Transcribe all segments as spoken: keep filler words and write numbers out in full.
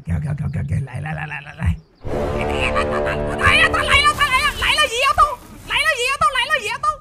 给给给给给，来来来来来来，来呀，他来了，他来了，来了也要动，来了也要动，来了也要动。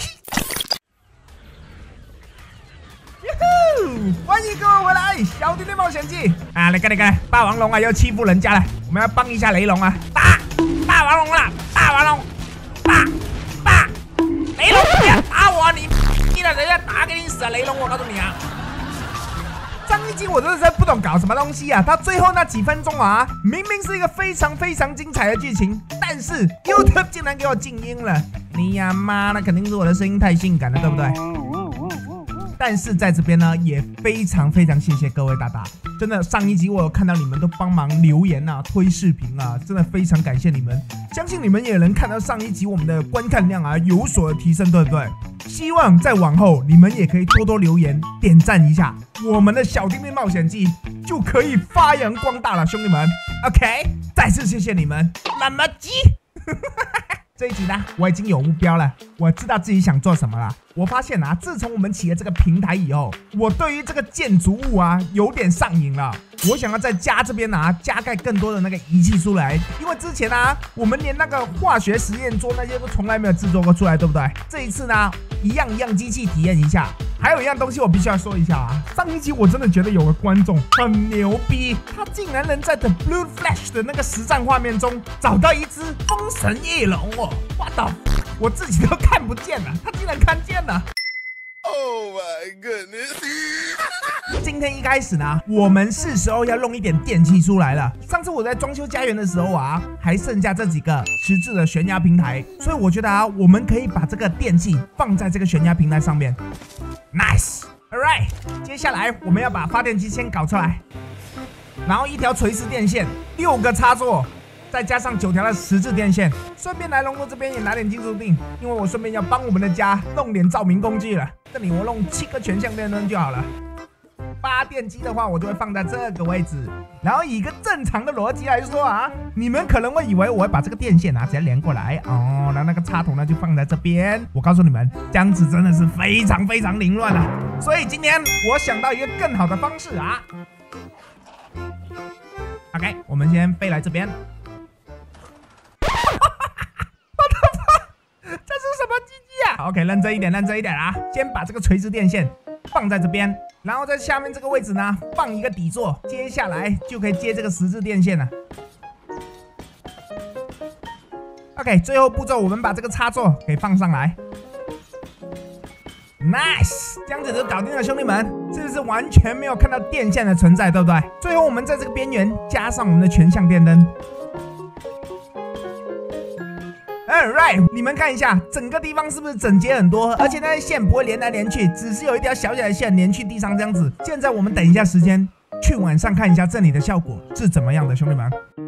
欢迎各位回来，小弟弟冒险记啊！来，来，来，霸王龙啊，要欺负人家了，我们要帮一下雷龙啊！打霸王龙了，霸王龙，打打雷龙，不要打我，你你了，人家打给你死啊！雷龙，我告诉你啊！上一集我真的是不懂搞什么东西啊！到最后那几分钟啊，明明是一个非常非常精彩的剧情，但是 YouTube 竟然给我静音了！你呀妈，那肯定是我的声音太性感了，对不对？但是在这边呢，也非常非常谢谢各位大大，真的上一集我有看到你们都帮忙留言啊、推视频啊，真的非常感谢你们。相信你们也能看到上一集我们的观看量啊有所的提升，对不对？希望在往后你们也可以多多留言、点赞一下，我们的小弟妹冒险记就可以发扬光大了，兄弟们。OK， 再次谢谢你们，那么鸡。这一集呢，我已经有目标了，我知道自己想做什么了。我发现啊，自从我们起了这个平台以后，我对于这个建筑物啊有点上瘾了。我想要在家这边啊加盖更多的那个仪器出来，因为之前啊我们连那个化学实验桌那些都从来没有制作过出来，对不对？这一次呢，一样一样机器体验一下。还有一样东西我必须要说一下啊，上一集我真的觉得有个观众很牛逼，他竟然能在 The Blue Flash 的那个实战画面中找到一只风神翼龙哦 ，what the， 我自己都看不见了，他竟然看见了。Oh my goodness！ 今天一开始呢，我们是时候要弄一点电器出来了。上次我在装修家园的时候啊，还剩下这几个实质的悬崖平台，所以我觉得啊，我们可以把这个电器放在这个悬崖平台上面。Nice，All right， 接下来我们要把发电机先搞出来，然后一条垂直电线，六个插座。再加上九条的十字电线，顺便来龙哥这边也拿点金属锭，因为我顺便要帮我们的家弄点照明工具了。这里我弄七个全向电灯就好了。发电机的话，我就会放在这个位置。然后以一个正常的逻辑来说啊，你们可能会以为我会把这个电线啊直接连过来哦，然后那个插头呢就放在这边。我告诉你们，这样子真的是非常非常凌乱了。所以今天我想到一个更好的方式啊。OK， 我们先飞来这边。OK， 认真一点，认真一点啊！先把这个垂直电线放在这边，然后在下面这个位置呢放一个底座，接下来就可以接这个十字电线了。OK， 最后步骤我们把这个插座给放上来。Nice， 这样子就搞定了，兄弟们，是不是完全没有看到电线的存在，对不对？最后我们在这个边缘加上我们的全向电灯。Alright， 你们看一下，整个地方是不是整洁很多？而且那些线不会连来连去，只是有一条小小的线连去地上这样子。现在我们等一下时间，去晚上看一下这里的效果是怎么样的，兄弟们。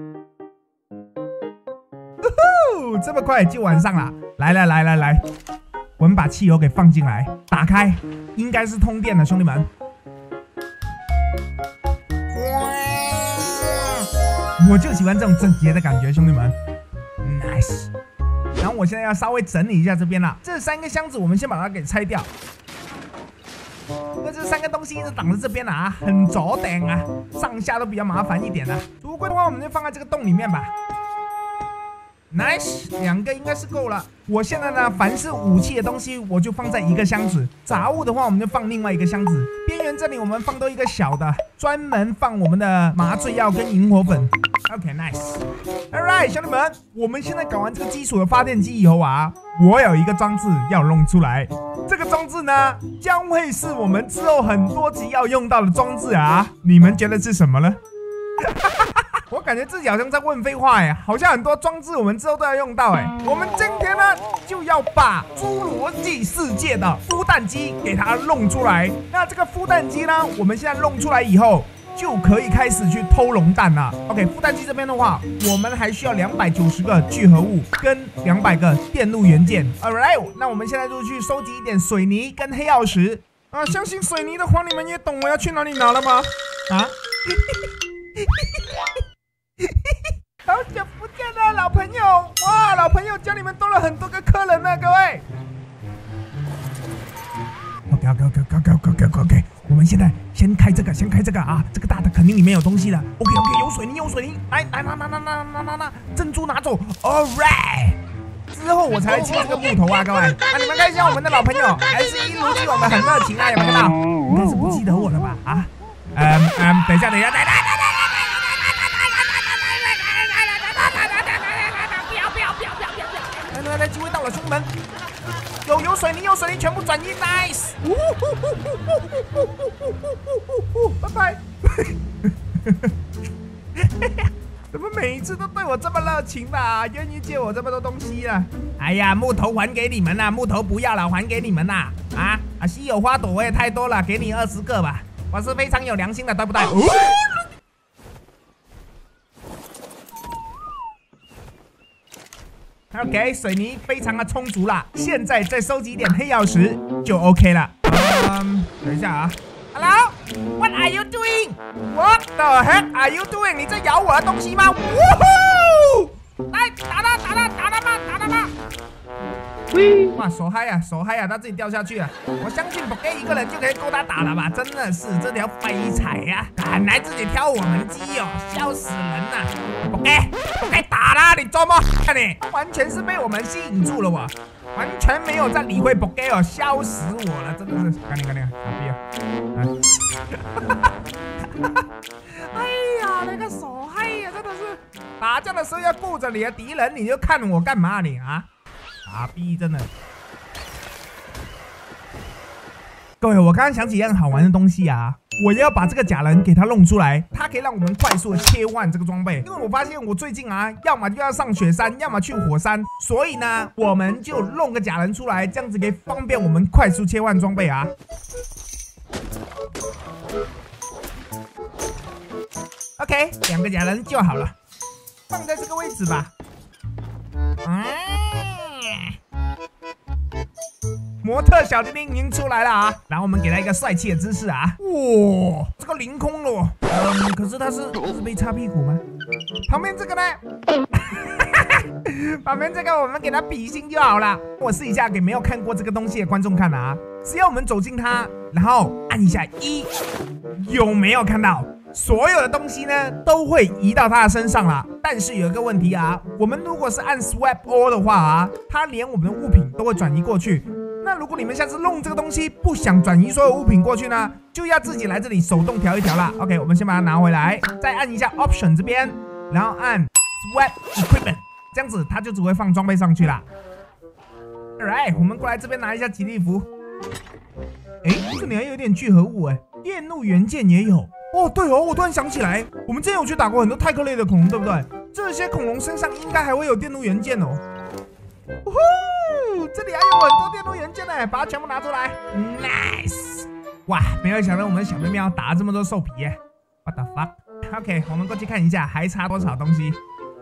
哦，这么快就晚上了！来来来来来，我们把汽油给放进来，打开，应该是通电了，兄弟们。我就喜欢这种整洁的感觉，兄弟们。Nice。然后我现在要稍微整理一下这边了，这三个箱子我们先把它给拆掉。那这三个东西一直挡着这边了啊，很着顶啊，上下都比较麻烦一点啊。橱柜的话，我们就放在这个洞里面吧。Nice， 两个应该是够了。我现在呢，凡是武器的东西我就放在一个箱子，杂物的话我们就放另外一个箱子。边缘这里我们放多一个小的，专门放我们的麻醉药跟萤火粉。OK，nice。Alright， 兄弟们，我们现在搞完这个基础的发电机以后啊，我有一个装置要弄出来。这个装置呢，将会是我们之后很多集要用到的装置啊。你们觉得是什么呢？我感觉自己好像在问废话哎，好像很多装置我们之后都要用到哎。我们今天呢就要把侏罗纪世界的孵蛋机给它弄出来。那这个孵蛋机呢，我们现在弄出来以后，就可以开始去偷龙蛋了。OK， 孵蛋机这边的话，我们还需要两百九十个聚合物跟两百个电路元件。Alright， 那我们现在就去收集一点水泥跟黑曜石啊。相信水泥的话，你们也懂我要去哪里拿了吗？啊？好久不见了，老朋友！哇，老朋友家里面多了很多个客人呢，各位。OK OK OK OK OK OK OK， 我们现在先先开这个，先开这个啊！这个大的肯定里面有东西的。OK OK， 有水泥，有水泥，来来拿拿拿拿拿拿拿，珍珠拿走 ，All right。之后我才会清这个木头啊，各位。啊，你们看一下我们的老朋友，还是一如既往的很热情啊，有没有看到？应该是不记得我了吧？啊，嗯嗯，等一下，等一下，等一下。 来来，机会到了，兄弟们！有有水泥，有水泥，全部转移 ，nice！ 拜拜！怎么每一次都对我这么热情的，愿意借我这么多东西啊？哎呀，木头还给你们啦，木头不要了，还给你们啦！啊啊，稀有花朵我也太多了，给你二十个吧，我是非常有良心的，对不对？哦 OK， 水泥非常的充足啦，现在再收集一点黑曜石就 OK 了。嗯，等一下啊 ，Hello，What are you doing? What the heck are you doing? 你在咬我的东西吗？呜呼！来打他，打他，打他吧，打他吧！哇，手嗨呀，手嗨呀，他自己掉下去了。我相信不给一个人就可以够他打了吧？真的是这条废柴呀，敢来自己挑我们鸡哦，笑死人了！不给，不给打啦！你做梦你？完全是被我们吸引住了我，完全没有在理会不给哦，笑死我了，真的是！赶紧赶紧，傻逼啊！哎呀，那个手嗨呀，真的是打架的时候要顾着你的敌人，你就看我干嘛你啊？ 傻逼，真的！各位，我刚刚想起一样好玩的东西啊，我要把这个假人给他弄出来，它可以让我们快速的切换这个装备。因为我发现我最近啊，要么就要上雪山，要么去火山，所以呢，我们就弄个假人出来，这样子可以方便我们快速切换装备啊。OK， 两个假人就好了，放在这个位置吧。嗯。 模特小丁丁已经出来了啊，然后我们给他一个帅气的姿势啊，哇，这个凌空了，嗯，可是他是是被擦屁股吗？旁边这个呢？旁边这个我们给他比心就好了。我试一下给没有看过这个东西的观众看啊，只要我们走近它，然后按一下一，有没有看到？所有的东西呢都会移到他的身上了。但是有一个问题啊，我们如果是按 Swap All 的话啊，它连我们的物品都会转移过去。 那如果你们下次弄这个东西不想转移所有物品过去呢，就要自己来这里手动调一调啦。OK， 我们先把它拿回来，再按一下 Option 这边，然后按 Swap Equipment， 这样子它就只会放装备上去啦。Alright， 我们过来这边拿一下吉利服。哎，这里还有点聚合物哎，电路元件也有。哦，对哦，我突然想起来，我们之前有去打过很多泰克类的恐龙，对不对？这些恐龙身上应该还会有电路元件哦。呼呼！ 这里还有很多电路元件呢，把它全部拿出来 ，nice！ 哇，没有想到我们小喵喵打了这么多兽皮耶 ，what the fuck？OK， 我们过去看一下，还差多少东西？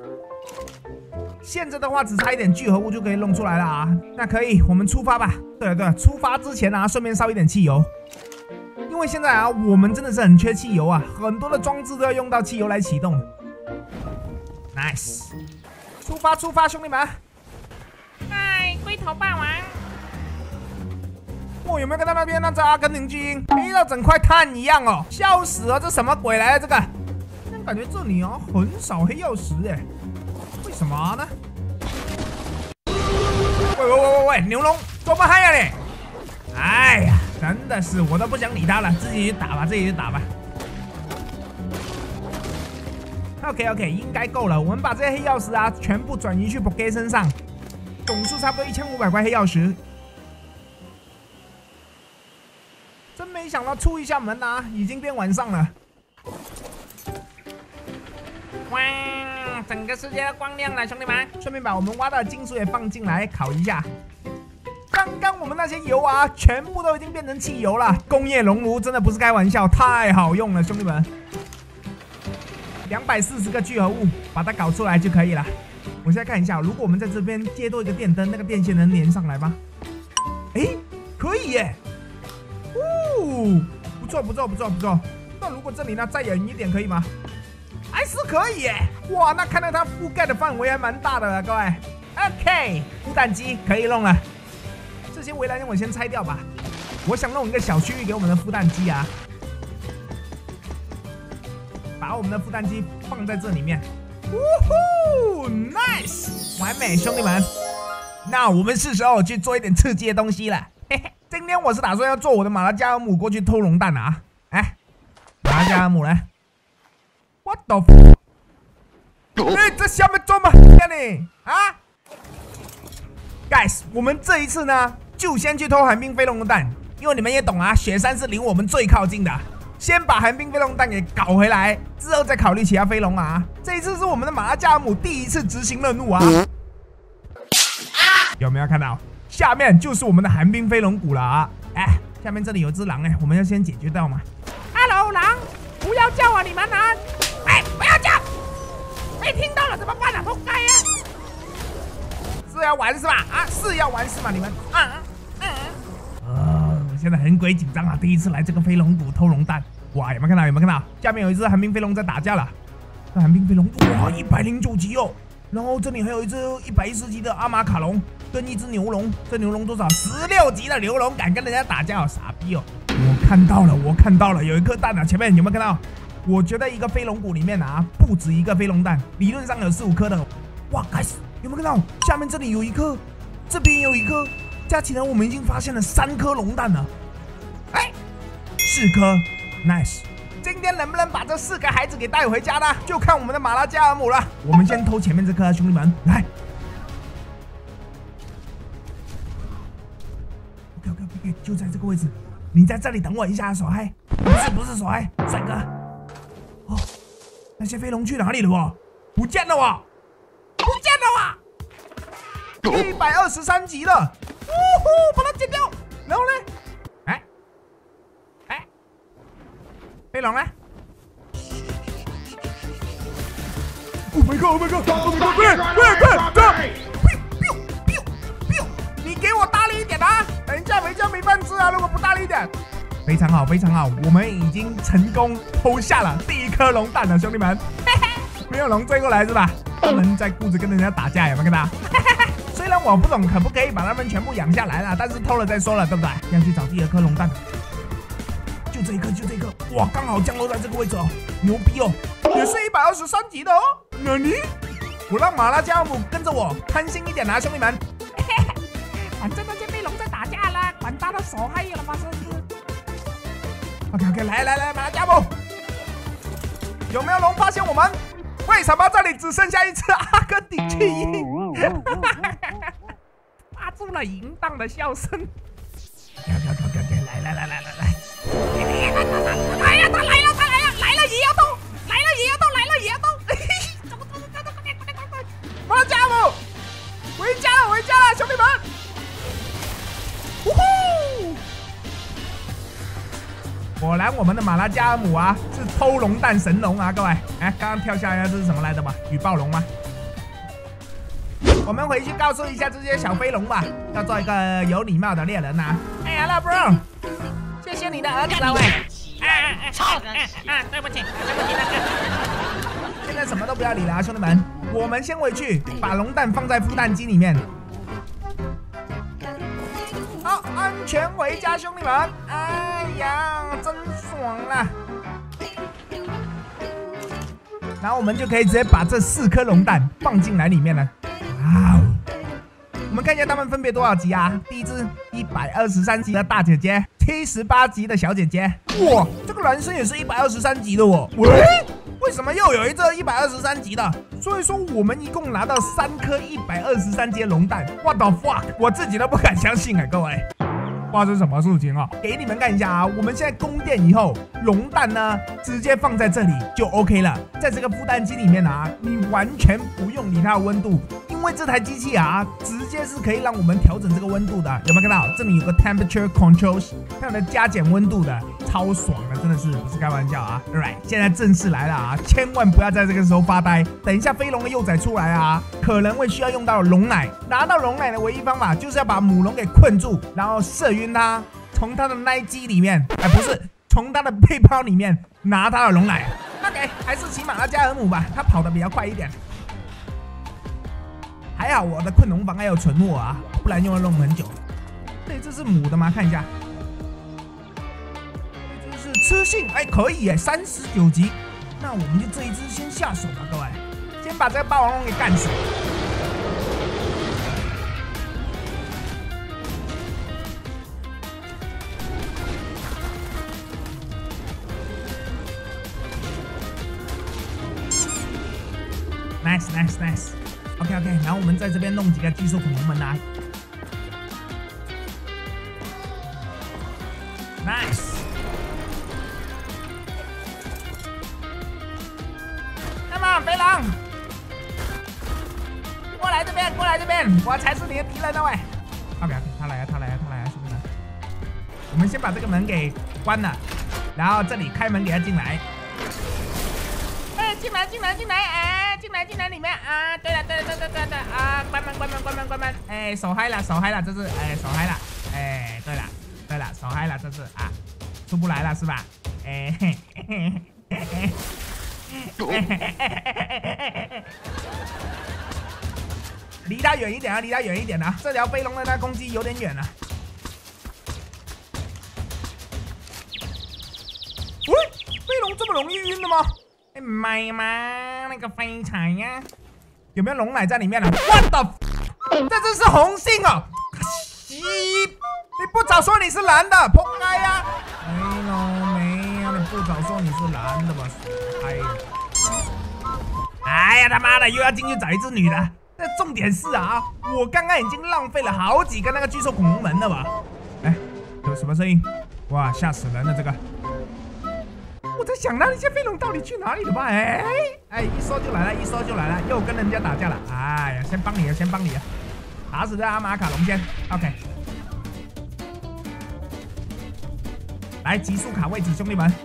现在的话只差一点聚合物就可以弄出来了啊，那可以，我们出发吧。对了对了，出发之前啊，顺便烧一点汽油，因为现在啊，我们真的是很缺汽油啊，很多的装置都要用到汽油来启动。nice， 出发出发，兄弟们！ 龟头霸王， 哦，有没有看到那边那只阿根廷巨鹰黑到整块炭一样哦？笑死了，这什么鬼来的这个？但感觉这里啊很少黑曜石哎，为什么呢？喂喂喂喂喂，牛龙多么嗨呀你！哎呀，真的是我都不想理他了，自己去打吧，自己去打吧。OK OK， 应该够了，我们把这些黑曜石啊全部转移去 Poké 身上。 总数差不多一千五百块黑曜石，真没想到出一下门啊，已经变晚上了。 哇，整个世界都光亮了，兄弟们！ 顺便把我们挖到的金属也放进来烤一下。刚刚我们那些油啊，全部都已经变成汽油了。工业熔炉真的不是开玩笑，太好用了，兄弟们。两百四十个聚合物，把它搞出来就可以了。 我现在看一下，如果我们在这边接多一个电灯，那个电线能连上来吗？哎，可以耶！哦，不错不错不错不错。那如果这里呢再远一点可以吗？还是可以耶！哇，那看来它覆盖的范围还蛮大的了，各位。OK， 孵蛋机可以弄了。这些围栏我先拆掉吧。我想弄一个小区域给我们的孵蛋机啊。 把我们的孵蛋机放在这里面。呜呼 ，nice， 完美，兄弟们。那我们是时候去做一点刺激的东西了。嘿嘿，今天我是打算要做我的马拉加尔姆过去偷龙蛋的啊。哎，马拉加尔姆呢 ？What the fuck？ 哎，这下面做么呀你啊 ？Guys， 我们这一次呢，就先去偷寒冰飞龙的蛋，因为你们也懂啊，雪山是离我们最靠近的。先把寒冰飞龙蛋给搞回来，之后再考虑其他飞龙啊。这一次是我们的马拉加尔姆第一次执行任务啊。有没有看到？下面就是我们的寒冰飞龙谷了啊！哎，下面这里有只狼哎，我们要先解决掉嘛。 Hello， 狼，不要叫啊，你们啊！哎，不要叫！被听到了怎么办啊？不该啊！ 是要玩是吧？啊，是要玩是吗？你们？啊嗯呃，我现在很鬼紧张啊！第一次来这个飞龙谷偷龙蛋，哇，有没有看到？有没有看到？下面有一只寒冰飞龙在打架了。这寒冰飞龙哇，一百零九级哦！然后这里还有一只一百一十级的阿玛卡龙，跟一只牛龙。这牛龙多少？十六级的牛龙敢跟人家打架，好傻逼哦！我看到了，我看到了，有一颗蛋啊！前面有没有看到？我觉得一个飞龙谷里面啊，不止一个飞龙蛋，理论上有四五颗的。哇，开始有没有看到？下面这里有一颗，这边有一颗，加起来我们已经发现了三颗龙蛋了。哎，四颗 ，nice。今天能不能把这四个孩子给带回家呢？就看我们的马拉加尔姆了。我们先偷前面这颗，兄弟们，来。OK OK OK， 就在这个位置，你在这里等我一下，小嗨。不是不是小嗨，帅哥。哦，那些飞龙去哪里了？哦，不见了哦，不见了啊！一百二十三级了，呜呼，把它剪掉。然后呢？哎。飞龙呢 ？Oh my god! Oh my god! Oh my god! 快快快快！你给我大力一点啊！等一下回家没饭吃啊！如果不大力一点，非常好，非常好，我们已经成功偷下了第一颗龙蛋了，兄弟们！没有龙追过来是吧？他们在顾着跟人家打架，有没有看到？虽然我不懂可不可以把他们全部养下来了，但是偷了再说了，对不对？要去找第二颗龙蛋。就这一颗，就这一颗，哇，刚好降落在这个位置哦，牛逼哦，也是一百二十三级的哦。那你，我让马拉加尔姆跟着我，贪心一点啊，兄弟们。 反正那些飞龙在打架了，管他的手嗨了吗？是不是 ？OK OK， 来来来，马拉加尔姆，有没有龙发现我们？为什么这里只剩下一只阿根廷巨鹰？ 发出了淫荡的笑声。 OK OK OK， 来来来来来来。 来呀，他来了，他来了，来了也要动，来了也要动，来了也要动。走走走走走，快点快点快点！ 马拉加尔姆，回家了回家了，兄弟们！呜呼！果然我们的马拉加尔姆啊，是偷龙蛋神龙啊，各位。哎，刚刚跳下来这是什么来的吧？雨暴龙吗？我们回去告诉一下这些小飞龙吧，要做一个有礼貌的猎人呐。哎呀，老 bro。谢谢你的儿子了喂！ 啊啊操！啊啊，对不起，对不起大哥。 现在什么都不要理了啊，兄弟们，我们先回去把龙蛋放在孵蛋机里面。好，安全回家，兄弟们！哎呀，真爽啦！然后我们就可以直接把这四颗龙蛋放进来里面了。哇哦！我们看一下他们分别多少级啊？第一只一百二十三级的大姐姐，七十八级的小姐姐。哇，这个男生也是一百二十三级的哦。喂，为什么又有一只一百二十三级的？所以说我们一共拿到三颗一百二十三级的龙蛋。What the fuck！ 我自己都不敢相信啊，各位。发生什么事情啊？给你们看一下啊，我们现在供电以后，龙蛋呢直接放在这里就 OK 了。在这个孵蛋机里面啊，你完全不用理它的温度。因为这台机器啊，直接是可以让我们调整这个温度的，有没有看到？这里有个 temperature control， 它有加减温度的，超爽的，真的是不是开玩笑啊 ！Right， 现在正式来了啊，千万不要在这个时候发呆。等一下飞龙的幼崽出来啊，可能会需要用到龙奶。拿到龙奶的唯一方法就是要把母龙给困住，然后射晕它，从它的奶机里面，哎，不是，从它的背包里面拿它的龙奶。OK， 还是骑马拉加尔姆吧，它跑得比较快一点。还好我的困龙房还有存货啊，不然又要弄很久。这只是母的吗？看一下，这只是吃性，哎，可以耶，三十九级。 那我们就这一只先下手吧，各位，先把这个霸王龙给干死。Nice, nice, nice. OK, OK. 然后我们在这边弄几个巨兽恐龙们来。Nice. 那么，飞狼，过来这边，过来这边，我才是你的敌人那位。OK, OK. 他来了，他来了，他来了，兄弟们。我们先把这个门给关了，然后这里开门给他进来。哎，进来，进来，进来，哎。进来，进来里面啊！对了，对了，对对对对啊！关门，关门，关门，关门！哎，手嗨了，手嗨了，这是哎，手嗨了！哎，对了，对了，手嗨了，这是啊，出不来了是吧？哎，嘿嘿嘿嘿嘿嘿，离他远一点啊，离他远一点啊！这条飞龙的那攻击有点远了。喂，飞龙这么容易晕的吗？哎妈嘛，那个飞柴呀，有没有龙奶在里面呢 ？What the？ 这只是红杏哦！西，你不早说你是蓝的，扑街呀！没有没有，你不早说你是蓝的吧？哎呀，哎呀他妈的，又要进去找一只女的。但重点是啊，我刚刚已经浪费了好几个那个巨兽恐龙门了吧？哎，有什么声音？哇，吓死人了这个！我在想那些飞龙到底去哪里了吧？哎哎，一说就来了，一说就来了，又跟人家打架了。哎呀，先帮你了，先帮你了，打死这阿玛卡龙先。OK， 来急速卡位置，兄弟们。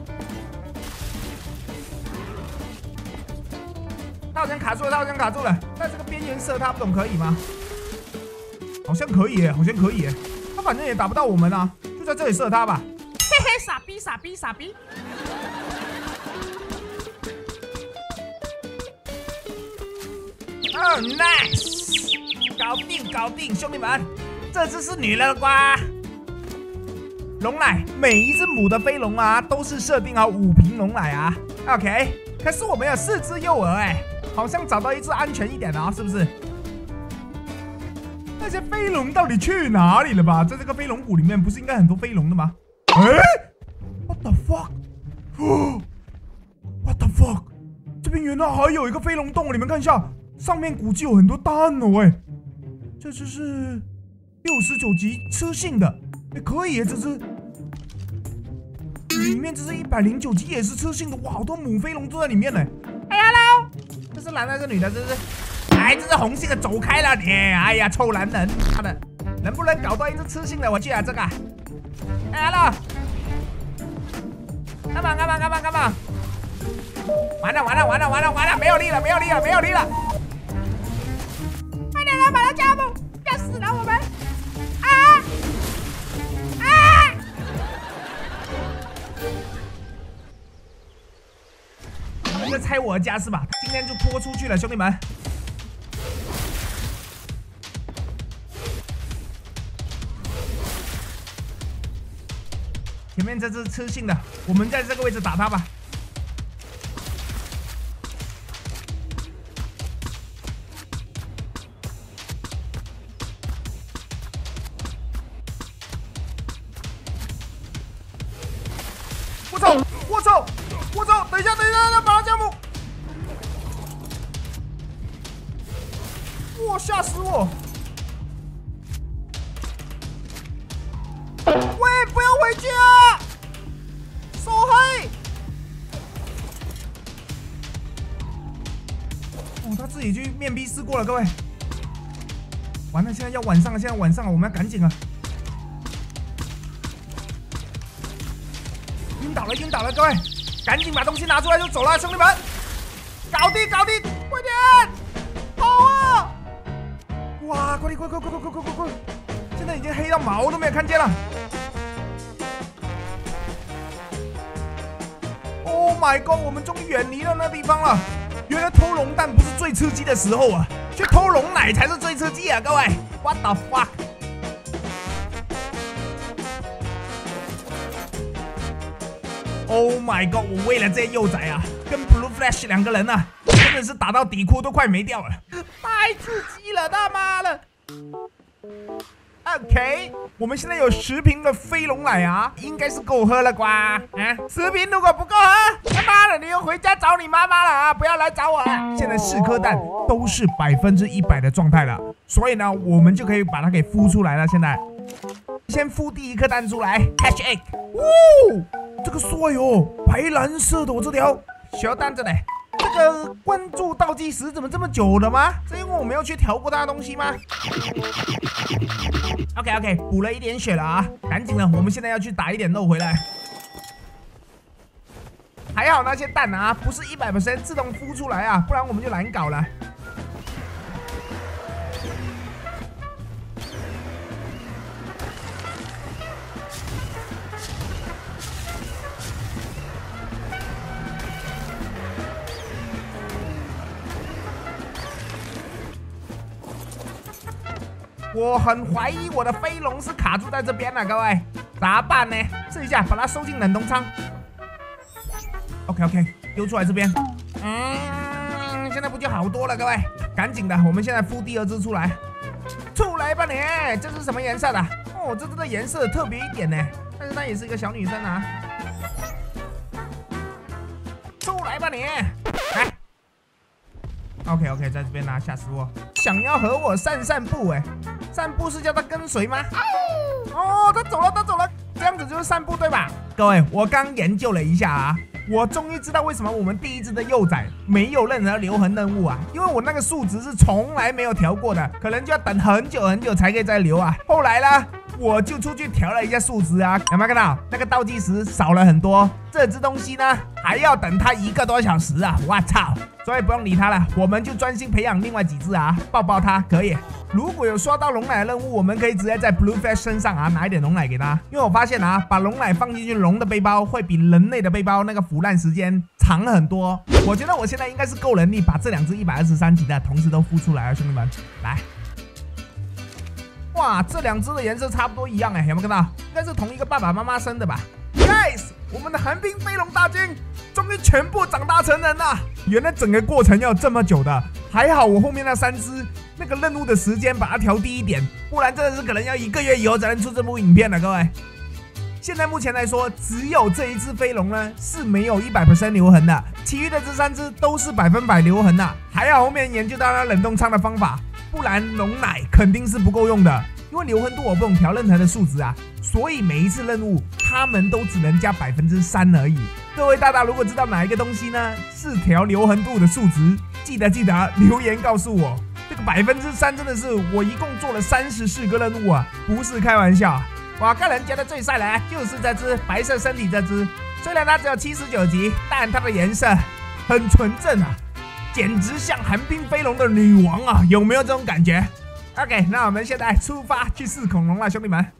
他好像卡住了，他好像卡住了。在这个边缘射他，不懂可以吗？好像可以耶，好像可以耶。他反正也打不到我们啊，就在这里射他吧。嘿嘿，傻逼，傻逼，傻逼。哦 ，nice， 搞定，搞定，兄弟们，这只是女人瓜。龙奶，每一只母的飞龙啊，都是设定好五瓶龙奶啊。OK， 可是我们有四只幼儿哎，好像找到一只安全一点的啊，是不是？那些飞龙到底去哪里了吧？在这个飞龙谷里面，不是应该很多飞龙的吗？哎 ，What the fuck？What the fuck？ 这边原来还有一个飞龙洞，你们看一下。上面估计有很多蛋哦，哎，这只是六十九级吃性的，哎，可以耶，这只里面这是一百零九级也是吃性的，哇，好多母飞龙都在里面呢。哎 ，hello， 这是男的，是女的，这是，哎，这是红杏的，走开了你，哎呀，臭男人，妈的，能不能搞到一只吃性的？我去啊，这个，哎 ，hello， 干嘛干嘛干嘛干嘛？完了完了完了完了完了，没有力了没有力了没有力了！快点来把他加入，要死了我们！啊啊！你在拆我的家是吧？今天就拖出去了，兄弟们！前面这只吃性的，我们在这个位置打他吧。我操！我操！我操！等一下，等一下，把他加姆！哇，吓死我！喂，不要回去啊！手黑！哦，他自己去面壁思过了，各位。完了，现在要晚上了，现在晚上了，我们要赶紧了。晕倒了，晕倒了，各位，赶紧把东西拿出来就走了，兄弟们！搞定，搞定，快点！跑啊！哇，快点，快快快快快快快快！现在已经黑到毛都没有看见了。Oh my god！ 我们终于远离了那地方了。原来偷龙蛋不是最刺激的时候啊，去偷龙奶才是最刺激啊，各位 ！What the fuck！ Oh my god！ 我为了这些幼崽啊，跟 Blue Flash 两个人呢、啊，真的是打到底裤都快没掉了，太刺激了，他妈的 ！OK， 我们现在有十瓶的飞龙奶啊，应该是够喝了啩？啊，十瓶如果不够喝，他妈的你又回家找你妈妈了啊！不要来找我了。现在四颗蛋都是百分之一百的状态了，所以呢，我们就可以把它给孵出来了。现在。 先孵第一颗蛋出来 ，hatch egg， 哦，这个帅哦，白蓝色的，我这条小蛋子嘞。这个关注倒计时怎么这么久了吗？是因为我没有去调过它的东西吗 ？OK OK， 补了一点血了啊，赶紧的，我们现在要去打一点肉回来。还好那些蛋啊，不是一百 percent 自动孵出来啊，不然我们就难搞了。 我很怀疑我的飞龙是卡住在这边了，各位，咋办呢？试一下，把它收进冷冻仓。OK OK， 丢出来这边。嗯，现在不就好多了，各位，赶紧的，我们现在孵第二只出来。出来吧你，这是什么颜色的？哦，这只的颜色特别一点呢，但是它也是一个小女生啊。出来吧你，来。 OK OK， 在这边拿下食物，想要和我散散步哎，散步是叫他跟随吗？哦，他走了，他走了，这样子就是散步对吧？各位，我刚研究了一下啊，我终于知道为什么我们第一只的幼崽没有任何留痕任务啊，因为我那个数值是从来没有调过的，可能就要等很久很久才可以再留啊。后来呢？ 我就出去调了一下数值啊，有没有看到那个倒计时少了很多？这只东西呢还要等它一个多小时啊！我操！所以不用理它了，我们就专心培养另外几只啊，抱抱它可以。如果有刷到龙奶的任务，我们可以直接在 Bluefish 身上啊拿一点龙奶给它，因为我发现啊，把龙奶放进去龙的背包会比人类的背包那个腐烂时间长很多。我觉得我现在应该是够能力把这两只一百二十三级的同时都孵出来了，兄弟们，来。 哇，这两只的颜色差不多一样哎，有没有看到？应该是同一个爸爸妈妈生的吧 ？Guys， 我们的寒冰飞龙大军终于全部长大成人了。原来整个过程要这么久的，还好我后面那三只那个任务的时间把它调低一点，不然真的是可能要一个月以后才能出这部影片了，各位。现在目前来说，只有这一只飞龙呢是没有一百 percent 留痕的，其余的这三只都是百分百留痕的。还好后面研究到了冷冻仓的方法。 不然龙奶肯定是不够用的，因为留痕度我不用调任何的数值啊，所以每一次任务他们都只能加百分之三而已。各位大大如果知道哪一个东西呢是调留痕度的数值，记得记得留言告诉我。这个百分之三真的是我一共做了三十四个任务啊，不是开玩笑。我个人觉得最帅的啊就是这只白色身体这只，虽然它只有七十九级，但它的颜色很纯正啊。 简直像寒冰飞龙的女王啊！有没有这种感觉 ？OK， 那我们现在出发去试恐龙了，兄弟们。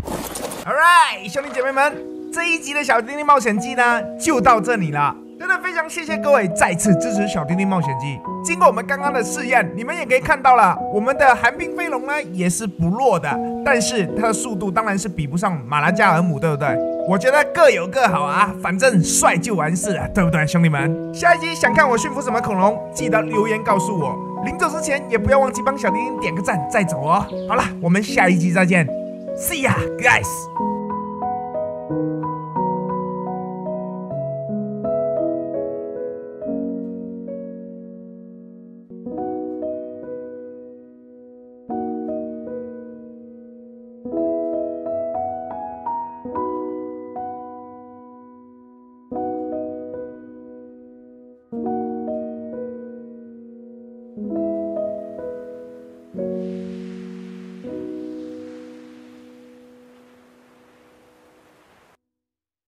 兄弟姐妹们，这一集的小叮叮冒险记呢，就到这里了。真的非常。 常谢谢各位再次支持小丁丁冒险记。经过我们刚刚的试验，你们也可以看到了，我们的寒冰飞龙呢也是不弱的，但是它的速度当然是比不上马拉加尔姆，对不对？我觉得各有各好啊，反正帅就完事了，对不对，兄弟们？下一集想看我驯服什么恐龙，记得留言告诉我。临走之前也不要忘记帮小丁丁点个赞再走哦。好了，我们下一集再见 ，See ya guys。